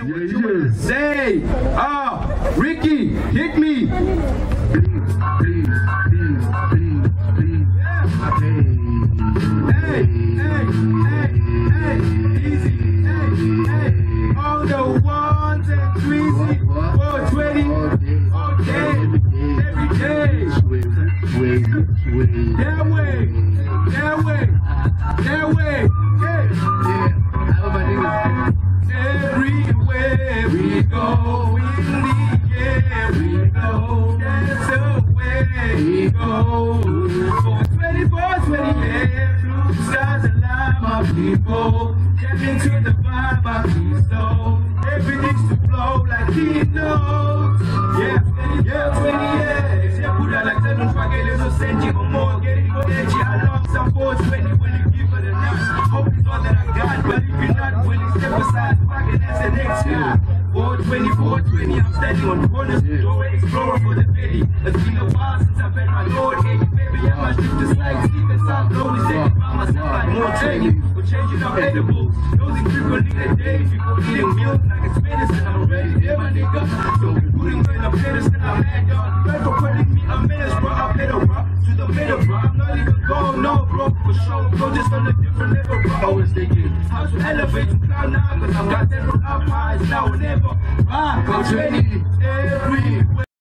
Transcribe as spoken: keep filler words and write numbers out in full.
what you wanna say? Ah, Ricky, hit me. Please, please, please, please, please. Hey, hey, hey, hey, easy, hey, hey. All the ones and threes, four twenty, all day, every day. That way, that way, that way, yeah. Everywhere we go, in the air we go, that's the way we go. For twenty-four, twenty years, blue stars align my people. Get into the vibe, my soul. Everything's to flow like he knows. Yeah, yeah, twenty years. Yeah, put out like seven fucking no senti or more. Getting energy, I love some four twenty when you give it a nut. Hope it's all that I got, but if you're not willing, step aside, fucking that's the next guy. four twenty, four twenty, I'm standing on the corners, doorway explorer for the petty. It's been a while since I've had my Lord, hey, baby, I must shoot this like Stephen South, slowly taking by myself like more training. We're changing our edibles, using frequently a day, people eating meals like it's medicine, I'm ready, there my nigga. Don't be putting me in a pedestal, I'm mad, dog. Thanks for putting me a menace, bro, I better rock to the middle, bro. I'm not even going, no, bro, for sure, bro, just on a different level, bro. Always thinking how to elevate to cloud nine, cause I've got several up highs now and never. Ah, I'm ready everywhere.